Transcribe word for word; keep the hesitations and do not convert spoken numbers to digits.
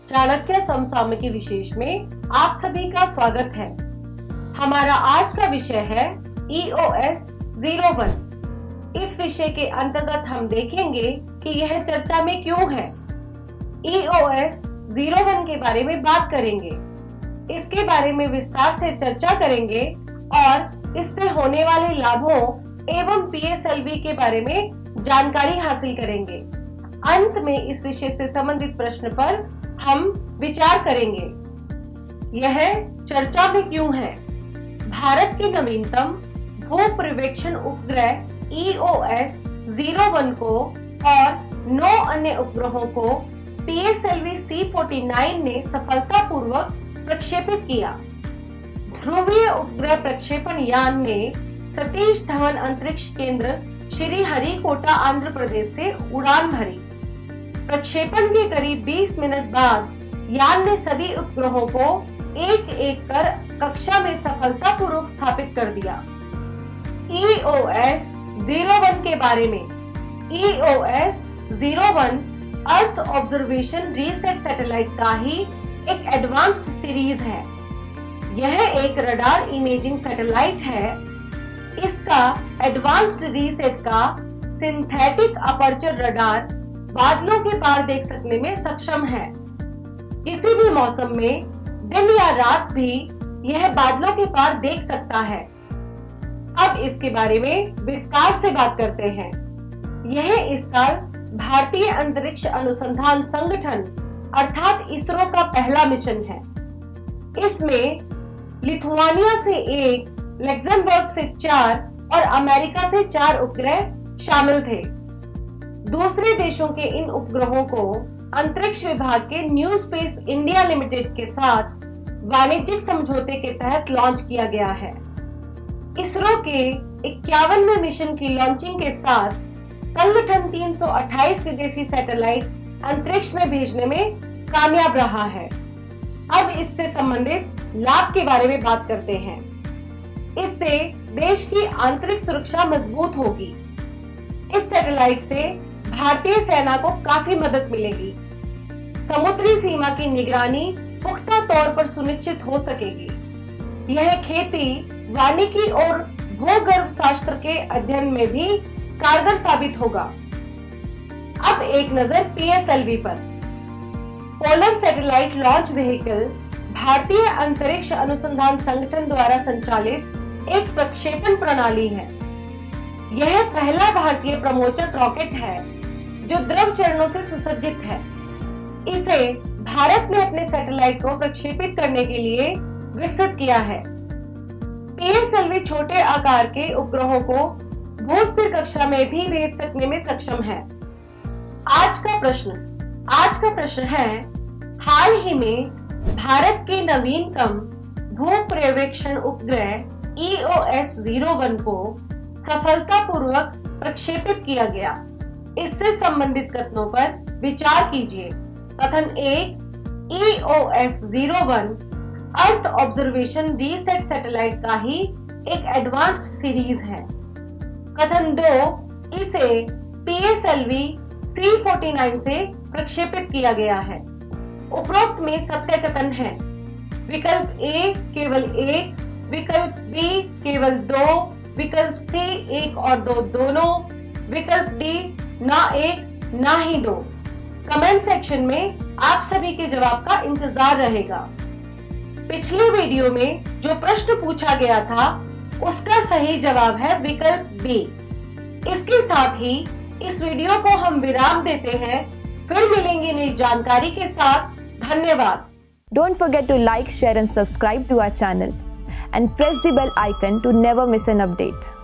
चाणक्य समसामयिकी विशेष में आप सभी का स्वागत है। हमारा आज का विषय है E O S zero one. इस विषय के अंतर्गत हम देखेंगे कि यह चर्चा में क्यों है। E O S zero one के बारे में बात करेंगे, इसके बारे में विस्तार से चर्चा करेंगे और इससे होने वाले लाभों एवं पी एस एल वी के बारे में जानकारी हासिल करेंगे। अंत में इस विषय से संबंधित प्रश्न पर हम विचार करेंगे। यह चर्चा में क्यों है। भारत के नवीनतम भू पर्यवेक्षण उपग्रह E O S zero one को और नौ अन्य उपग्रहों को P S L V C उनचास ने सफलतापूर्वक प्रक्षेपित किया। ध्रुवीय उपग्रह प्रक्षेपण यान ने सतीश धवन अंतरिक्ष केंद्र श्री हरिकोटा आंध्र प्रदेश से उड़ान भरी। प्रक्षेपण के करीब बीस मिनट बाद यान ने सभी उपग्रहों को एक एक कर कक्षा में सफलतापूर्वक स्थापित कर दिया। E O S zero one के बारे में। E O S zero one earth observation RISAT satellite का ही एक एडवांस्ड सीरीज है। यह एक रडार इमेजिंग सैटेलाइट है। इसका एडवांस्ड रीसेट का सिंथेटिक अपर्चर रडार बादलों के पार देख सकने में सक्षम है। किसी भी मौसम में दिन या रात भी यह बादलों के पार देख सकता है। अब इसके बारे में विस्तार से बात करते हैं। यह इस साल भारतीय अंतरिक्ष अनुसंधान संगठन अर्थात इसरो का पहला मिशन है। इसमें लिथुआनिया से एक, लग्जमबर्ग से चार और अमेरिका से चार उपग्रह शामिल थे। दूसरे देशों के इन उपग्रहों को अंतरिक्ष विभाग के न्यू स्पेस इंडिया लिमिटेड के साथ वाणिज्यिक समझौते के तहत लॉन्च किया गया है। इसरो के इक्यावनवें मिशन की लॉन्चिंग के साथ संगठन तीन सौ अट्ठाईस विदेशी सैटेलाइट अंतरिक्ष में भेजने में कामयाब रहा है। अब इससे संबंधित लाभ के बारे में बात करते हैं। इससे देश की आंतरिक सुरक्षा मजबूत होगी। इस सैटेलाइट से भारतीय सेना को काफी मदद मिलेगी। समुद्री सीमा की निगरानी पुख्ता तौर पर सुनिश्चित हो सकेगी। यह खेती, वानिकी और भूगर्भ शास्त्र के अध्ययन में भी कारगर साबित होगा। अब एक नजर पी एस एल वी पर। पोलर सैटेलाइट लॉन्च व्हीकल भारतीय अंतरिक्ष अनुसंधान संगठन द्वारा संचालित एक प्रक्षेपण प्रणाली है। यह पहला भारतीय प्रमोचक रॉकेट है जो द्रव चरणों से सुसज्जित है। इसे भारत ने अपने सैटेलाइट को प्रक्षेपित करने के लिए विकसित किया है। पी एस एल वी छोटे आकार के उपग्रहों को भूस्थिर कक्षा में भी भेज सकने में सक्षम है। आज का प्रश्न आज का प्रश्न है, हाल ही में भारत के नवीनतम भू पर्यवेक्षण उपग्रह E O S zero one को सफलतापूर्वक प्रक्षेपित किया गया। इससे संबंधित कथनों पर विचार कीजिए। कथन एक, E O S zero one earth observation RISAT satellite का ही एक एडवांस्ड सीरीज है। कथन दो, इसे P S L V C उनचास से प्रक्षेपित किया गया है। उपरोक्त में सत्य कथन है। विकल्प ए केवल एक, विकल्प बी केवल दो, विकल्प सी एक और दो दोनों, विकल्प डी ना एक ना ही दो। कमेंट सेक्शन में आप सभी के जवाब का इंतजार रहेगा। पिछले वीडियो में जो प्रश्न पूछा गया था उसका सही जवाब है विकल्प बी। इसके साथ ही इस वीडियो को हम विराम देते हैं। फिर मिलेंगे नई जानकारी के साथ। धन्यवाद। Don't forget to like, share and subscribe to our channel and press the bell icon to never miss an update.